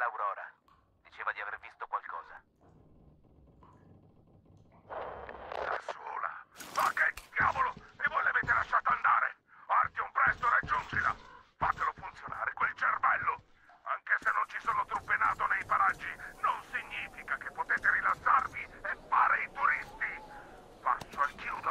l'Aurora. Diceva di aver visto qualcosa. Da sola? Ma che diavolo! E voi l'avete lasciata andare? Artyom, presto, raggiungila! Fatelo funzionare quel cervello! Anche se non ci sono truppe NATO nei paraggi, non significa che potete rilassarvi e fare i turisti! Passo e chiudo!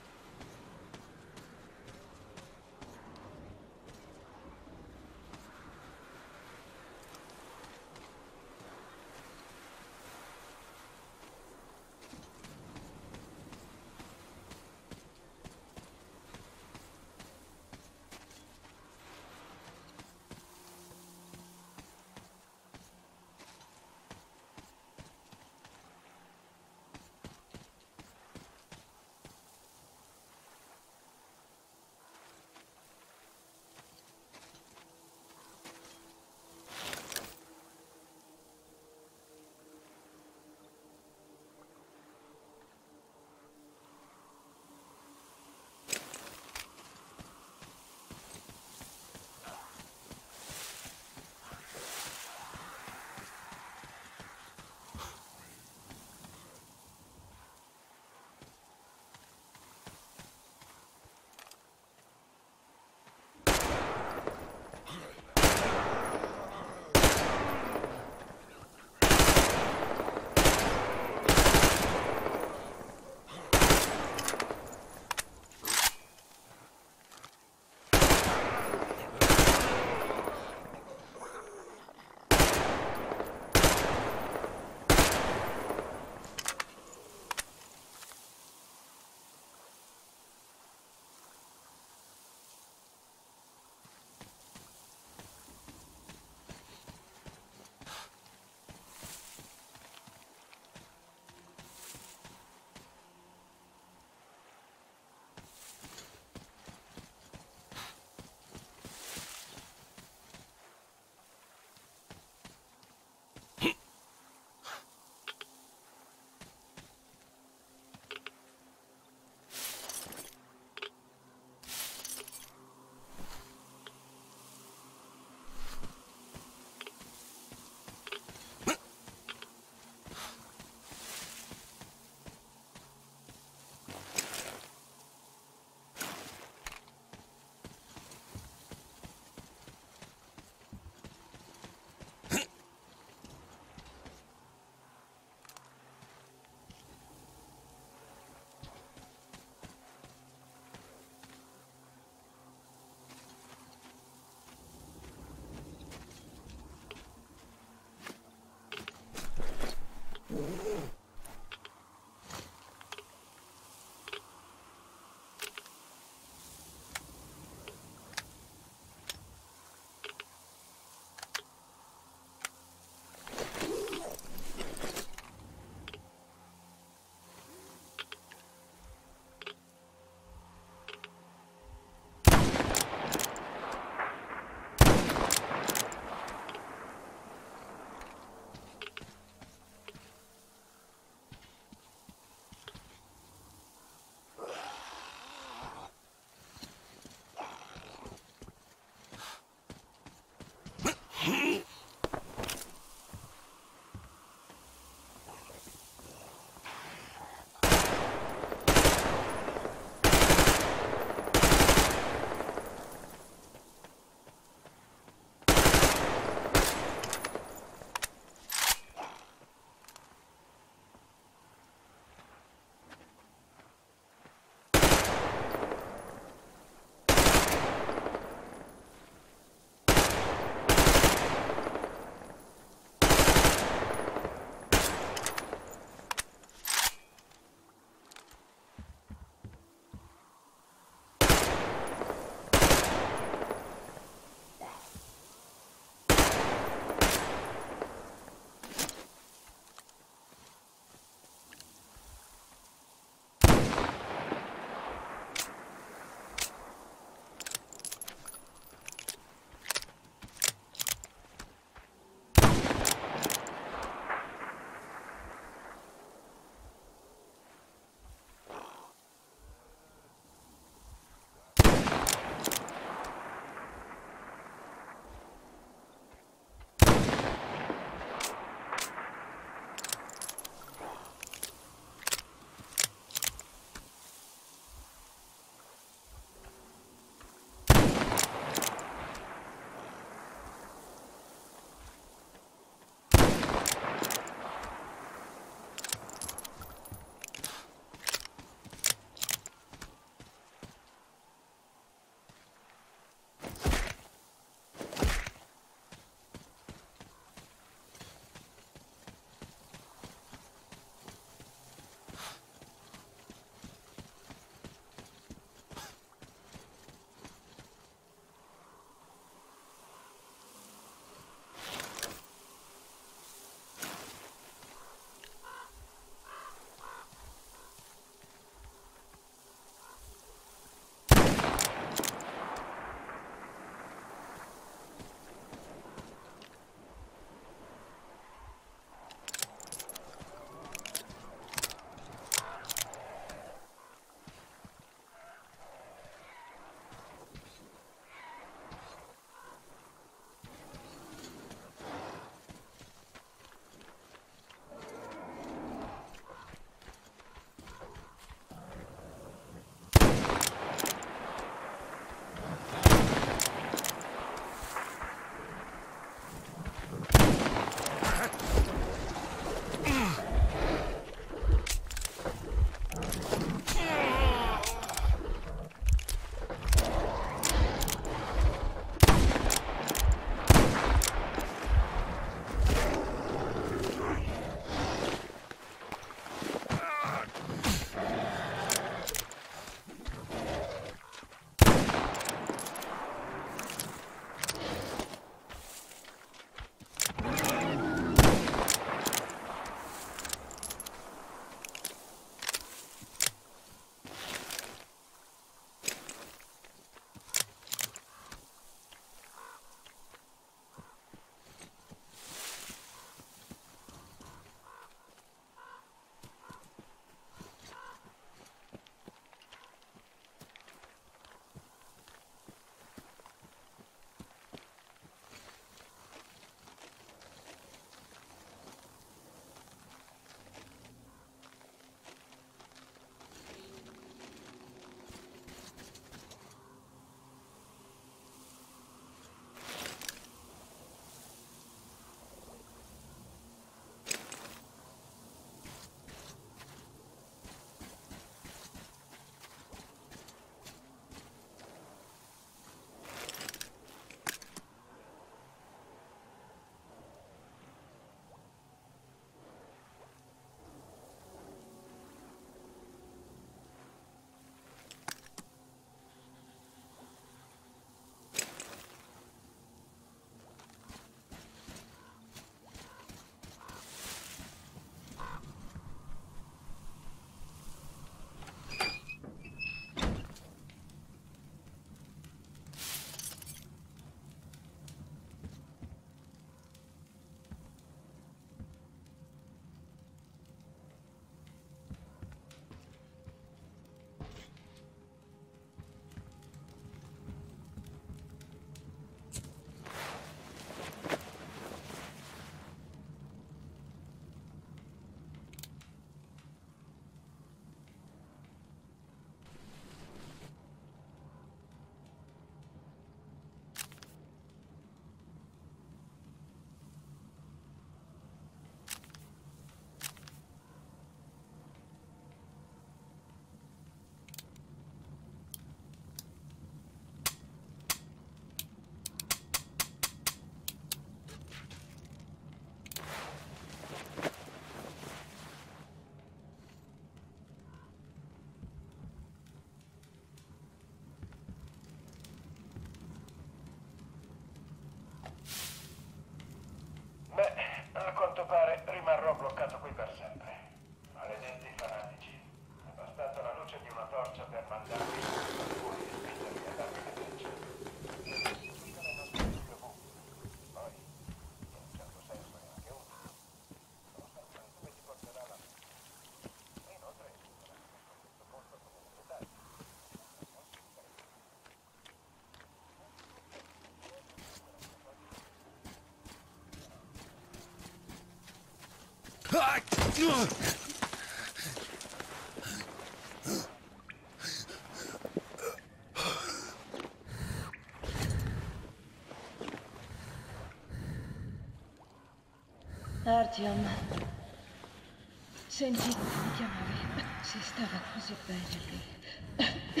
Artyom, senti, mi chiamavi. Si stava così bene lì.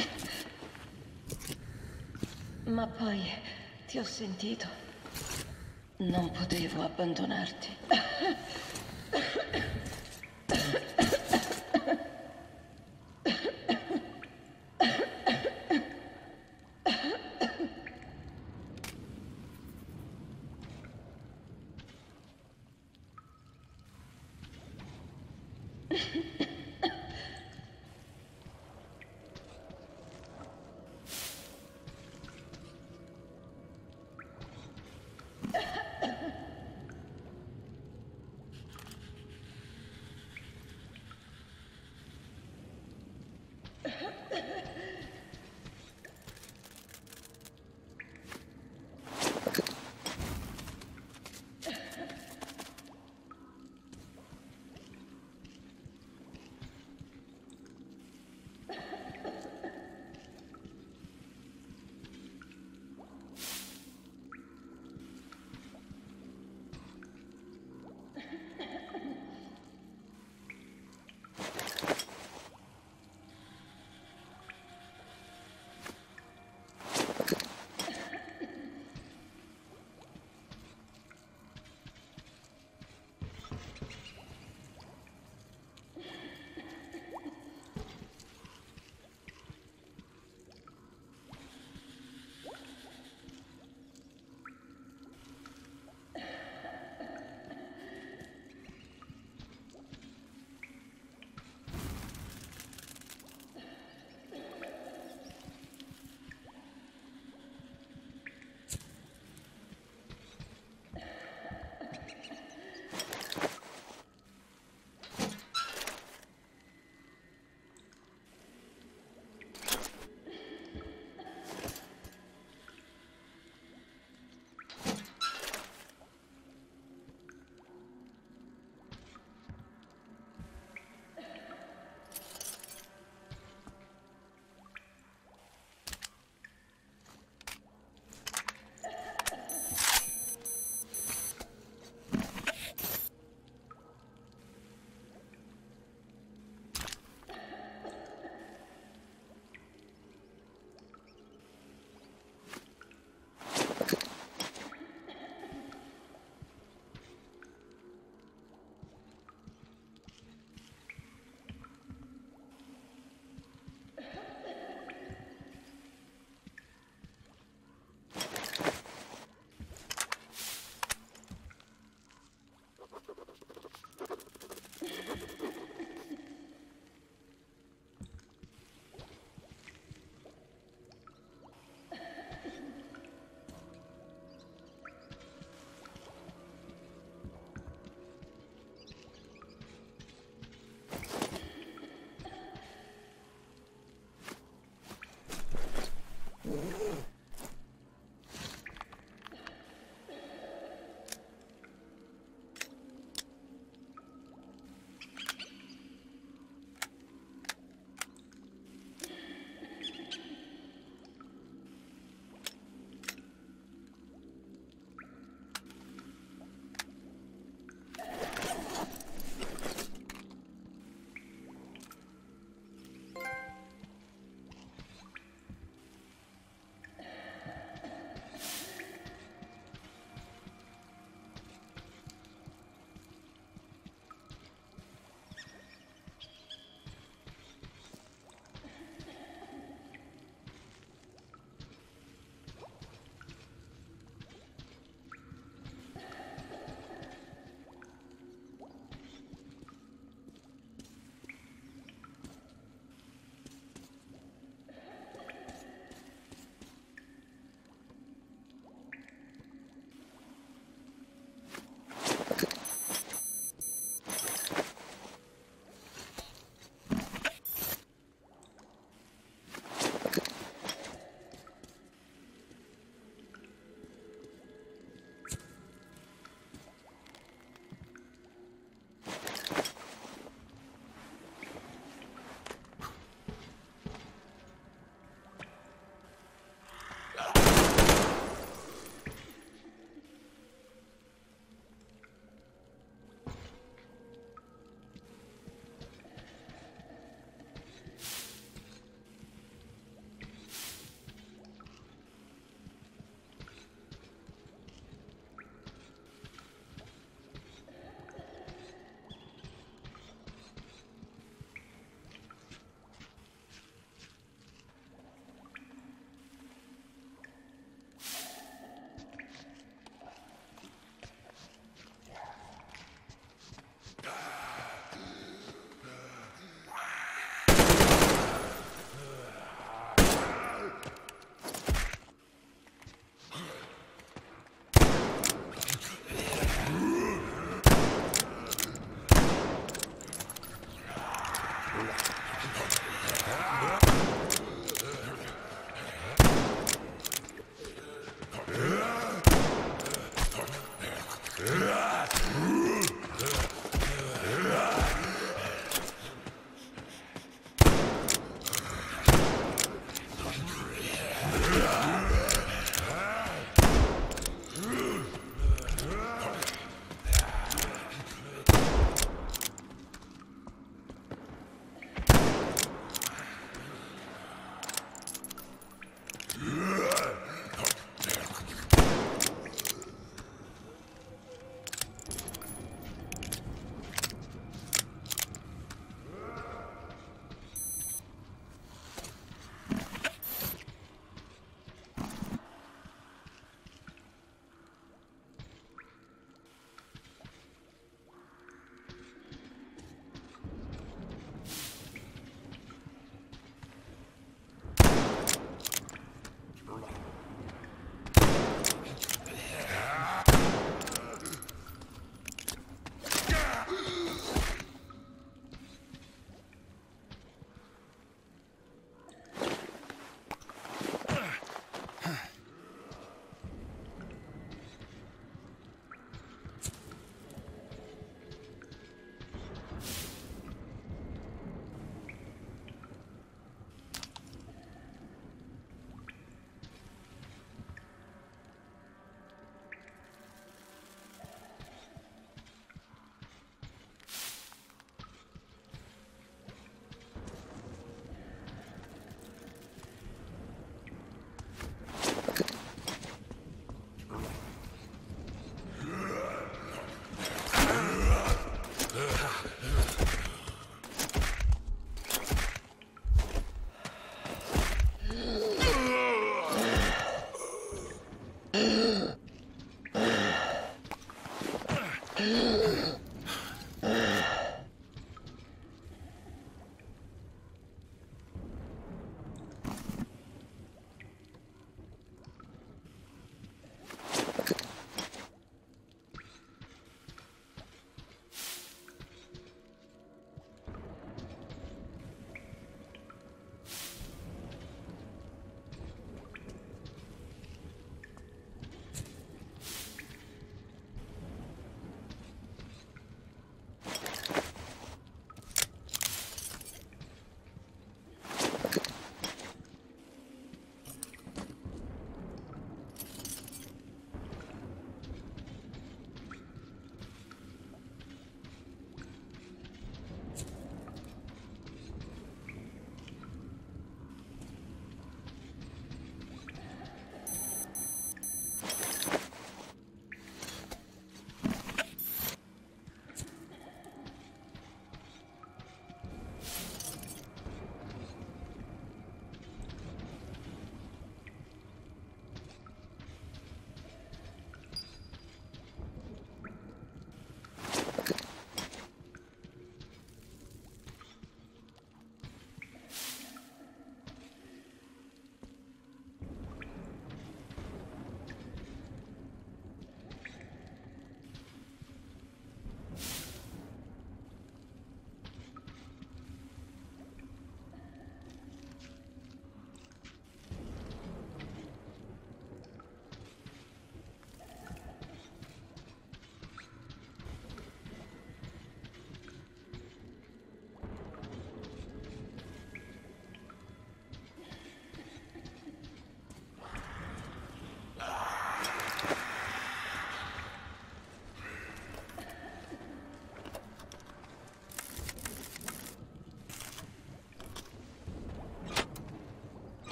Ma poi ti ho sentito. Non potevo abbandonarti.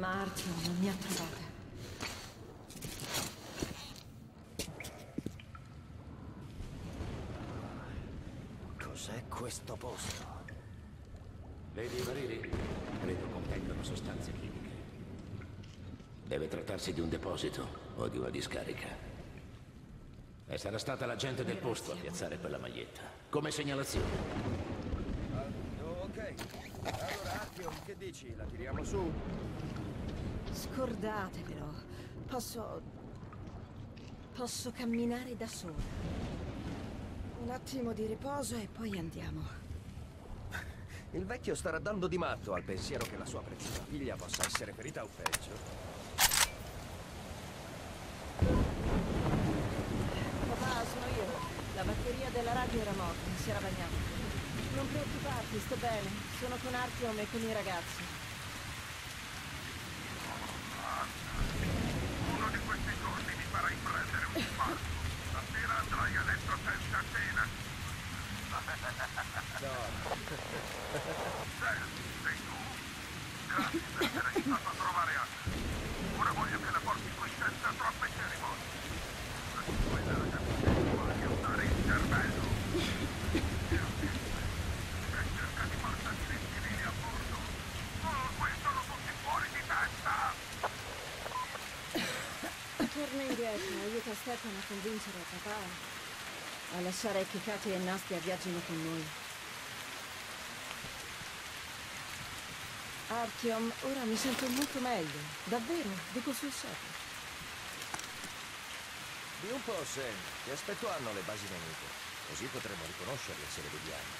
ma Artyom non mi ha trovata. Cos'è questo posto? Vedi i barili? Credo contengano sostanze chimiche. Deve trattarsi di un deposito o di una discarica. E sarà stata la gente del posto a piazzare quella maglietta. Come segnalazione. Ok. Allora, Artyom, che dici? La tiriamo su? Scordatevelo. Posso camminare da sola. Un attimo di riposo e poi andiamo. Il vecchio starà dando di matto al pensiero che la sua preziosa figlia possa essere ferita o peggio. Papà, sono io. La batteria della radio era morta, si era bagnata. Non preoccuparti, sto bene. Sono con Artyom e con i ragazzi. Uno di questi giorni mi farai prendere un infarto. Stasera andrai a letto senza cena. Sei tu? Grazie per essere aiutato a trovare Anna. Ora voglio che la porti qui senza troppe cerimonie. Quella ragazza vuole usare il cervello. E cerca di portarti dei civili a bordo. Oh, qui sono tutti fuori di testa! Torna indietro, aiuta Stefano a convincere papà a lasciare che Katie e Nastia viaggino con noi. Artyom, ora mi sento molto meglio. Davvero, dico sul serio. Di un po', Sam. Che aspetto hanno le basi nemiche? Così potremo riconoscerle se le vediamo.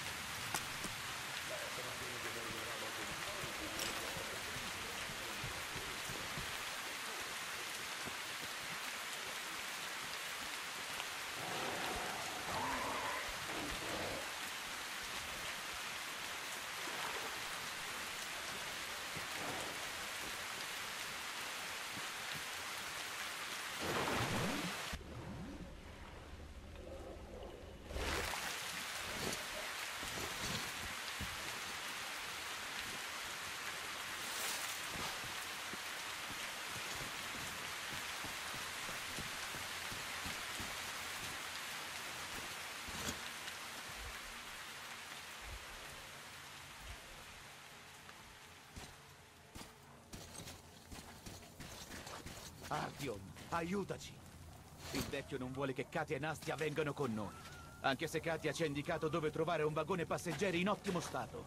Artyom, aiutaci! Il vecchio non vuole che Katia e Nastia vengano con noi. Anche se Katia ci ha indicato dove trovare un vagone passeggeri in ottimo stato.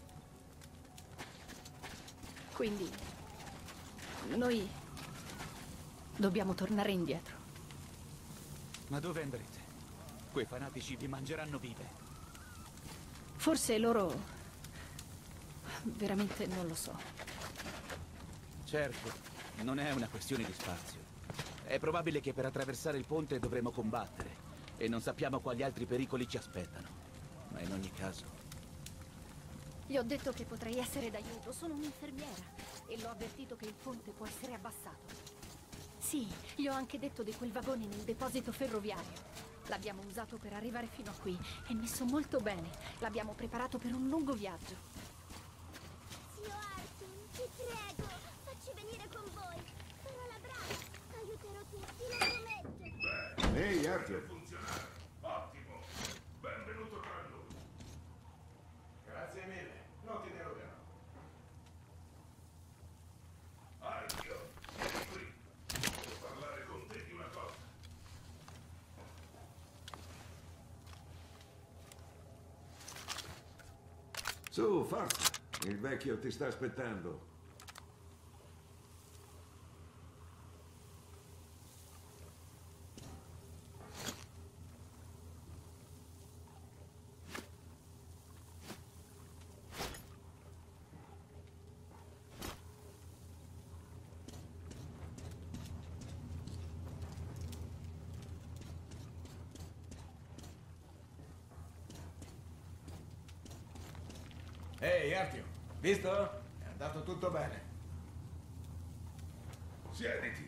Quindi noi dobbiamo tornare indietro. Ma dove andrete? Quei fanatici vi mangeranno vive. Forse loro... veramente non lo so. Certo, non è una questione di spazio. È probabile che per attraversare il ponte dovremo combattere. E non sappiamo quali altri pericoli ci aspettano. Ma in ogni caso... Gli ho detto che potrei essere d'aiuto, sono un'infermiera. E l'ho avvertito che il ponte può essere abbassato. Sì, gli ho anche detto di quel vagone nel deposito ferroviario. L'abbiamo usato per arrivare fino a qui. È messo molto bene. L'abbiamo preparato per un lungo viaggio. Zio Artyom, ti prego, facci venire con voi. Sarò la brava. Aiuterò tutti, lo prometto. Ehi, Artyom. Funzionare. Ottimo. Benvenuto tra noi. Grazie mille. Non ti deroderò. Artyom, vieni qui. Devo parlare con te di una cosa. Su, forza. Il vecchio ti sta aspettando. Ehi, Artyom, visto? È andato tutto bene. Siediti.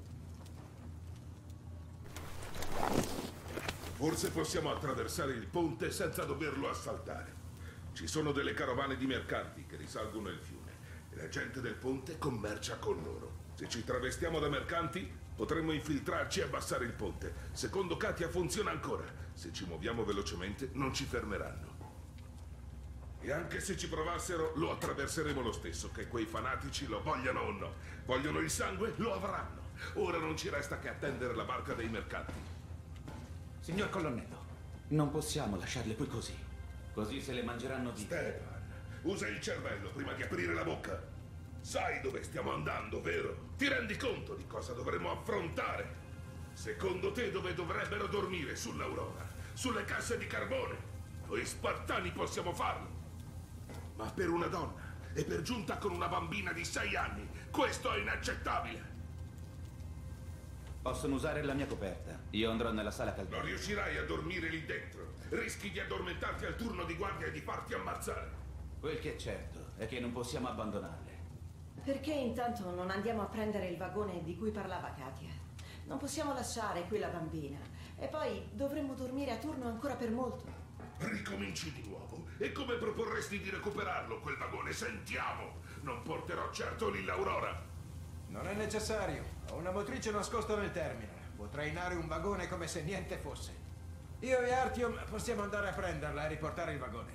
Forse possiamo attraversare il ponte senza doverlo asfaltare. Ci sono delle carovane di mercanti che risalgono il fiume. e la gente del ponte commercia con loro. Se ci travestiamo da mercanti, potremmo infiltrarci e abbassare il ponte. Secondo Katia funziona ancora. Se ci muoviamo velocemente, non ci fermeranno. E anche se ci provassero, lo attraverseremo lo stesso, che quei fanatici lo vogliano o no. Vogliono il sangue? Lo avranno. Ora non ci resta che attendere la barca dei mercanti. Signor colonnello, non possiamo lasciarle qui così. Così se le mangeranno vive. Stefan, usa il cervello prima di aprire la bocca. Sai dove stiamo andando, vero? Ti rendi conto di cosa dovremo affrontare? Secondo te dove dovrebbero dormire? Sull'Aurora? Sulle casse di carbone? Noi spartani possiamo farlo. Ma per una donna, e per giunta con una bambina di 6 anni, questo è inaccettabile. Possono usare la mia coperta. Io andrò nella sala calda. Non riuscirai a dormire lì dentro. Rischi di addormentarti al turno di guardia e di farti ammazzare. Quel che è certo è che non possiamo abbandonarle. Perché intanto non andiamo a prendere il vagone di cui parlava Katia? Non possiamo lasciare qui la bambina. E poi dovremmo dormire a turno ancora per molto. Ricominci di nuovo. E come proporresti di recuperarlo, quel vagone? Sentiamo! Non porterò certo lì l'Aurora. Non è necessario. Ho una motrice nascosta nel terminal. Può trainare un vagone come se niente fosse. Io e Artyom possiamo andare a prenderla e riportare il vagone.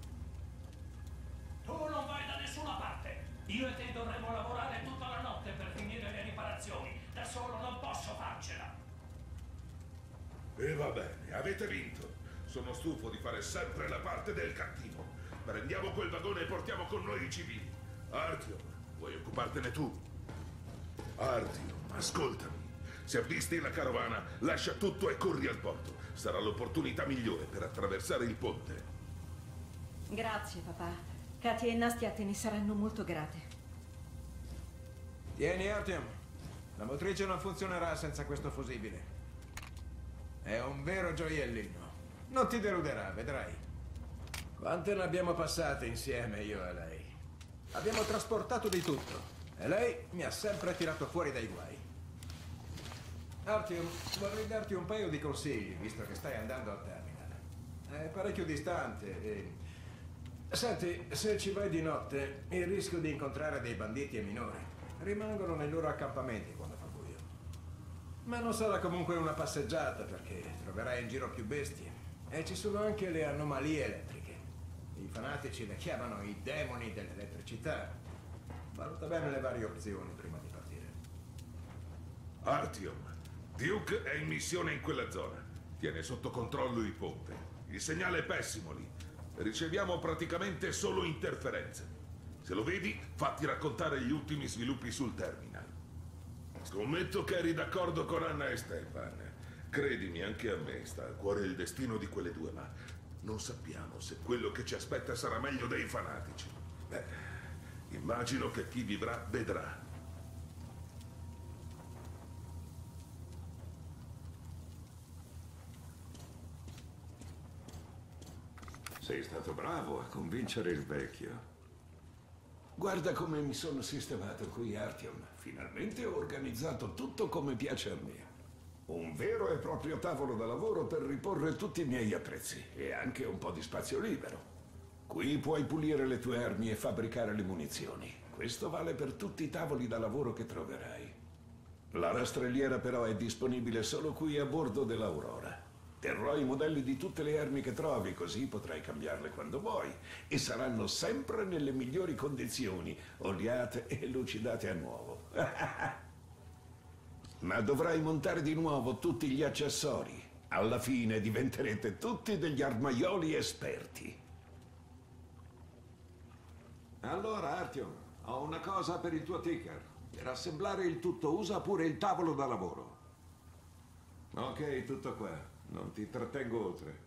Tu non vai da nessuna parte. Io e te dovremo lavorare tutta la notte per finire le riparazioni. Da solo non posso farcela. E va bene, avete vinto. Sono stufo di fare sempre la parte del cattivo. Prendiamo quel vagone e portiamo con noi i civili. Artyom, vuoi occupartene tu? Artyom, ascoltami. Se avvisti la carovana, lascia tutto e corri al porto. Sarà l'opportunità migliore per attraversare il ponte. Grazie, papà. Katia e Nastia te ne saranno molto grate. Tieni, Artyom. La motrice non funzionerà senza questo fusibile. È un vero gioiellino. Non ti deluderà, vedrai. Quante ne abbiamo passate insieme, io e lei. Abbiamo trasportato di tutto. E lei mi ha sempre tirato fuori dai guai. Artyom, vorrei darti un paio di consigli, visto che stai andando al terminal. È parecchio distante e... Senti, se ci vai di notte, il rischio di incontrare dei banditi è minore. Rimangono nei loro accampamenti quando fa buio. Ma non sarà comunque una passeggiata, perché troverai in giro più bestie. E ci sono anche le anomalie elettriche. I fanatici le chiamano i demoni dell'elettricità. Valuta bene le varie opzioni prima di partire. Artyom, Duke è in missione in quella zona. Tiene sotto controllo il ponte. Il segnale è pessimo lì. Riceviamo praticamente solo interferenze. Se lo vedi, fatti raccontare gli ultimi sviluppi sul terminal. Scommetto che eri d'accordo con Anna e Stefan. Credimi, anche a me sta a cuore il destino di quelle due, ma non sappiamo se quello che ci aspetta sarà meglio dei fanatici. Beh, immagino che chi vivrà vedrà. Sei stato bravo a convincere il vecchio. Guarda come mi sono sistemato qui, Artyom. Finalmente ho organizzato tutto come piace a me. Un vero e proprio tavolo da lavoro per riporre tutti i miei attrezzi e anche un po' di spazio libero. Qui puoi pulire le tue armi e fabbricare le munizioni. Questo vale per tutti i tavoli da lavoro che troverai. La rastrelliera però è disponibile solo qui a bordo dell'Aurora. Terrò i modelli di tutte le armi che trovi, così potrai cambiarle quando vuoi. E saranno sempre nelle migliori condizioni, oliate e lucidate a nuovo. Ma dovrai montare di nuovo tutti gli accessori. Alla fine diventerete tutti degli armaioli esperti. Allora, Artyom, ho una cosa per il tuo ticker. Per assemblare il tutto usa pure il tavolo da lavoro. Ok, tutto qua. Non ti trattengo oltre.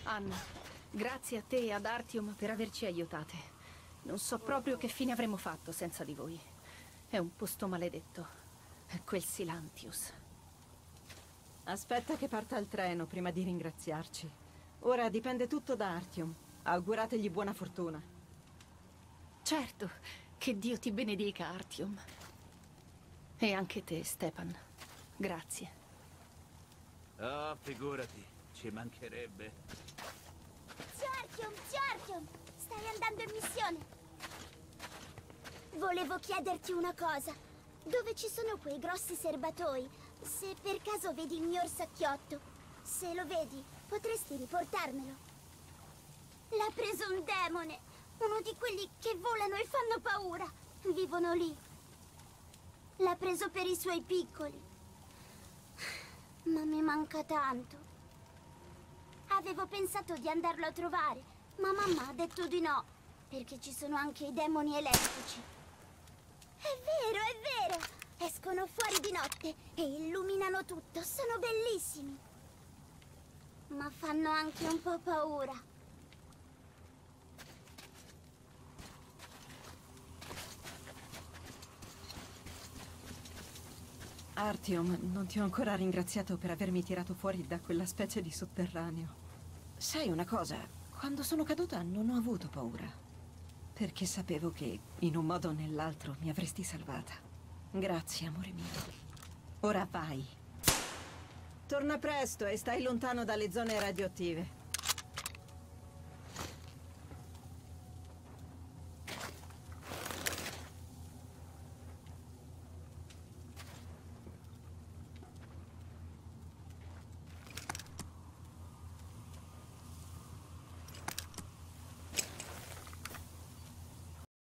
Anna, grazie a te e ad Artyom per averci aiutate. Non so proprio che fine avremmo fatto senza di voi. È un posto maledetto. Quel Silantius. Aspetta che parta il treno prima di ringraziarci. Ora dipende tutto da Artyom. Augurategli buona fortuna. Certo, che Dio ti benedica, Artyom. E anche te, Stepan. Grazie. Oh, figurati, ci mancherebbe. Artyom, stai andando in missione. Volevo chiederti una cosa. Dove ci sono quei grossi serbatoi? Se per caso vedi il mio orsacchiotto, se lo vedi, potresti riportarmelo. L'ha preso un demone, uno di quelli che volano e fanno paura. Vivono lì. L'ha preso per i suoi piccoli. Ma mi manca tanto. Avevo pensato di andarlo a trovare, ma mamma ha detto di no, perché ci sono anche i demoni elettrici. È vero! Escono fuori di notte e illuminano tutto, sono bellissimi. Ma fanno anche un po' paura. Artyom, non ti ho ancora ringraziato per avermi tirato fuori da quella specie di sotterraneo. Sai una cosa? Quando sono caduta non ho avuto paura. Perché sapevo che, in un modo o nell'altro, mi avresti salvata. Grazie, amore mio. Ora vai. Torna presto e stai lontano dalle zone radioattive.